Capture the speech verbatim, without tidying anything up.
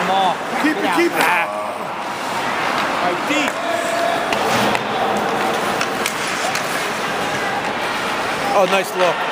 more. Keep it, keep it. All right, deep. Oh, nice look.